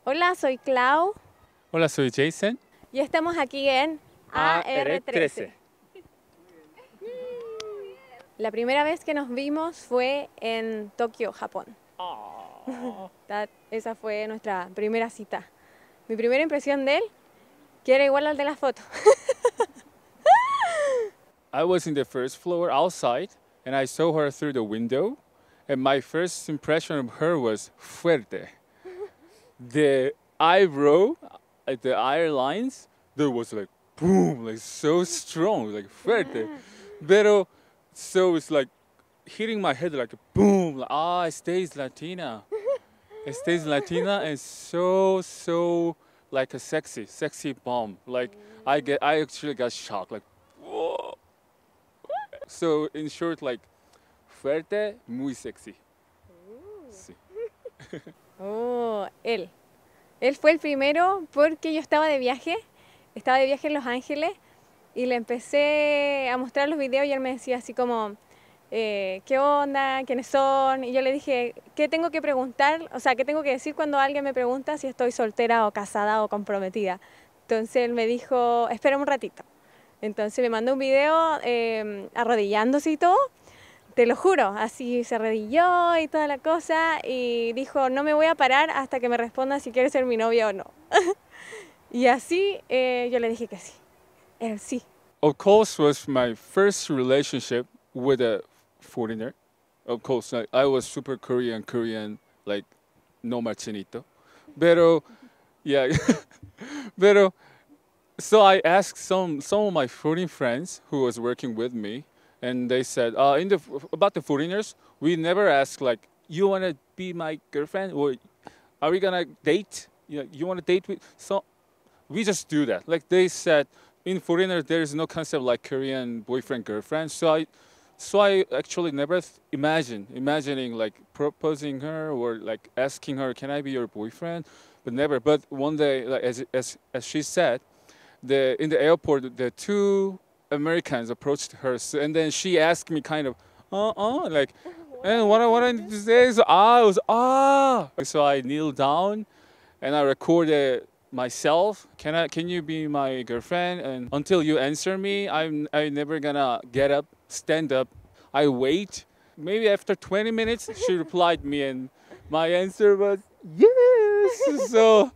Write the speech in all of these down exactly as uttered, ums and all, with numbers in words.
Hola, soy Clau Hola, soy Jason. y estamos aquí en A R trece. La primera vez que nos vimos fue en Tokio, Japón. Ta- Esa fue nuestra primera cita. Mi primera impresión de él, que era igual al de la foto. I was in the first floor outside and I saw her through the window. And my first impression of her was fuerte. The eyebrow, like the eye lines, there was like boom, like so strong, like fuerte. Pero, so it's like hitting my head like boom, like, ah, esta Latina. Esta Latina and so, so like a sexy, sexy bomb. Like I get, I actually got shocked, like whoa. So in short, like fuerte, muy sexy. Sí. Oh, él. Él fue el primero porque yo estaba de viaje, estaba de viaje en Los Ángeles y le empecé a mostrar los videos y él me decía así como, eh, ¿qué onda? ¿Quiénes son? Y yo le dije, ¿qué tengo que preguntar? O sea, ¿qué tengo que decir cuando alguien me pregunta si estoy soltera o casada o comprometida? Entonces él me dijo, espera un ratito. Entonces me mandó un video eh, arrodillándose y todo. Te lo juro, así se arrodilló y toda la cosa y dijo, no me voy a parar hasta que me responda si quiere ser mi novia o no. Y así eh, yo le dije que sí, él sí. Of course, was my first relationship with a foreigner. Of course, I, I was super Korean, Korean, like no machinito. Pero, yeah, pero. So I asked some some of my foreign friends who was working with me, and they said, uh, in the about the foreigners, we never ask like, you wanna be my girlfriend or are we gonna date? You know, you wanna date with? So we just do that. Like they said, in foreigner there is no concept like Korean boyfriend girlfriend. So I, so I actually never th- imagine imagining like proposing her or like asking her, can I be your boyfriend? But never. But one day, like as as as she said, the in the airport, the two Americans approached her, so, and then she asked me kind of, uh uh, like, and what I what I need to say is ah, it was ah. So I kneeled down, and I recorded myself. Can I? Can you be my girlfriend? And until you answer me, I'm I never gonna get up, stand up. I wait. Maybe after twenty minutes, she replied me, and my answer was yes. So.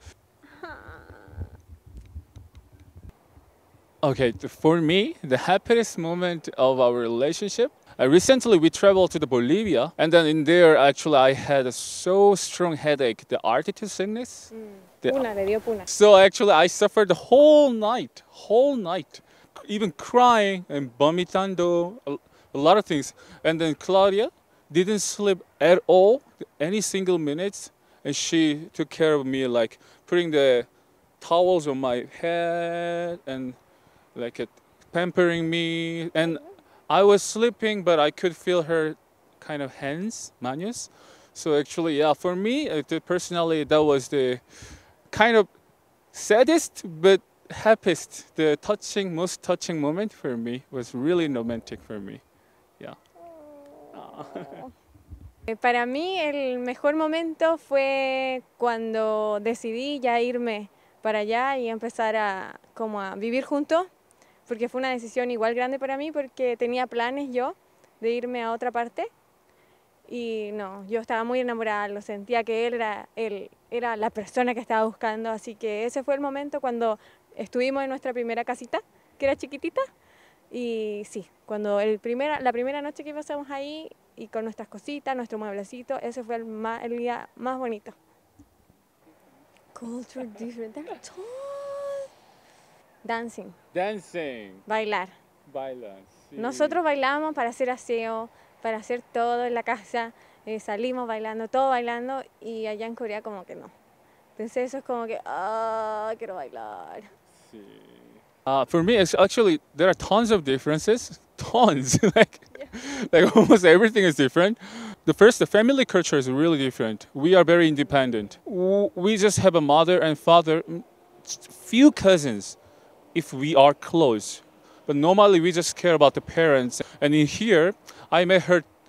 Okay, th- for me, the happiest moment of our relationship. Uh, recently, we traveled to the Bolivia, and then in there, actually, I had a so strong headache, the altitude sickness. The- Puna, le dio puna. so actually, I suffered the whole night, whole night, even crying and vomitando, a, a lot of things. And then Claudia didn't sleep at all, any single minutes, and she took care of me, like putting the towels on my head and like it pampering me, and I was sleeping but I could feel her kind of hands, manos. So actually, yeah, for me, uh, the- personally, that was the kind of saddest but happiest, the touching, most touching moment for me. Was really romantic for me. Yeah. Eh, Para mí el mejor momento fue cuando decidí ya irme para allá y empezar a como a vivir juntos, porque fue una decisión igual grande para mí porque tenía planes yo de irme a otra parte y no, yo estaba muy enamorada, lo sentía que él era, él era la persona que estaba buscando, así que ese fue el momento cuando estuvimos en nuestra primera casita, que era chiquitita, y sí, cuando el primera, la primera noche que pasamos ahí y con nuestras cositas, nuestro mueblecito, ese fue el, más, el día más bonito. Culture different, they're tall. Dancing, Dancing, bailar. bailar. Sí. Nosotros bailábamos para hacer aseo, para hacer todo en la casa, eh, salimos bailando, todo bailando y allá en Corea como que no. Entonces eso es como que, ah, quiero bailar. Sí. Uh, for me, it's actually there are tons of differences, tons. like, like almost everything is different. The first, the family culture is really different. We are very independent. W- We just have a mother and father, mm, few cousins, if we are close. But normally we just care about the parents. And in here, I met her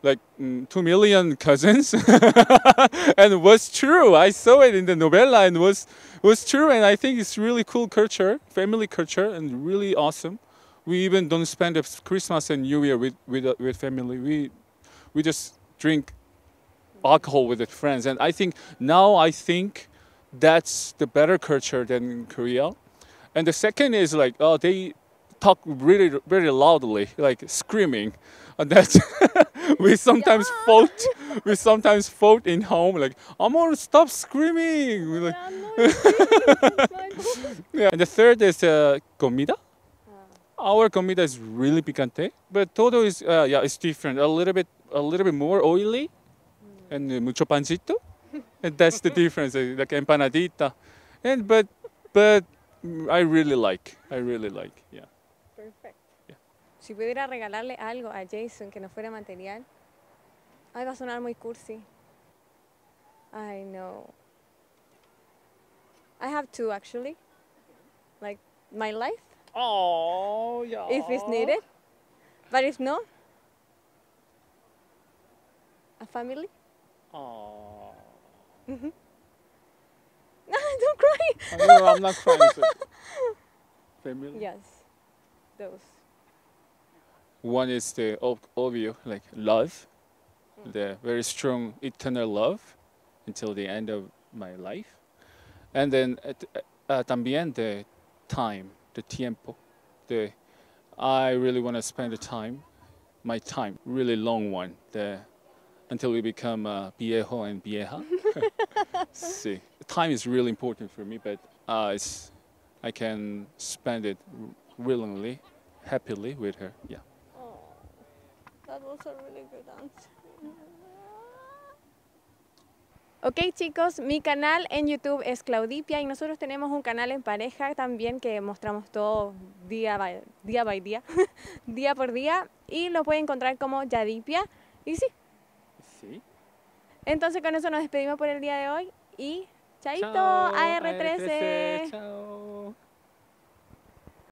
like mm, two million cousins, and it was true. I saw it in the novella, and was was true. And I think it's really cool culture, family culture, and really awesome. We even don't spend Christmas and New Year with with uh, with family. We we just drink alcohol with the friends, and I think now I think that's the better culture than in Korea. And the second is like, oh, they talk really very loudly, like screaming. And that's we sometimes Yeah. fought. We sometimes fought in home, like I'm gonna stop screaming. We're like, Yeah, no, it's like- yeah. And the third is uh, comida. Our comida is really picante, but todo is uh, yeah, it's different. A little bit, a little bit more oily, and uh, mucho pancito, and that's the difference. uh, Like empanadita, and but but mm, I really like. I really like. Yeah. Perfect. Yeah. Si pudiera regalarle algo a Jason que no fuera material, ay, va a sonar muy cursi. I know. I have two actually. Like my life, Oh yeah. if it's needed. But if no, a family. Oh. Don't cry. No, I'm not crying. So. Family. Yes, those. One is the ob- obvious, like love, the very strong eternal love until the end of my life. And then uh, t- uh, también the time, the tiempo. The I really want to spend the time, my time, really long one, the until we become uh, viejo and vieja. See, time is really important for me, but uh, it's, I can spend it willingly, happily with her. Yeah. Oh, that was a really good answer. Ok chicos, mi canal en YouTube es Claudipia y nosotros tenemos un canal en pareja también que mostramos todo día by día, by día, día por día y lo pueden encontrar como Yadipia. Y sí, Sí. entonces con eso nos despedimos por el día de hoy y chaito, Chao, A R trece. Chao.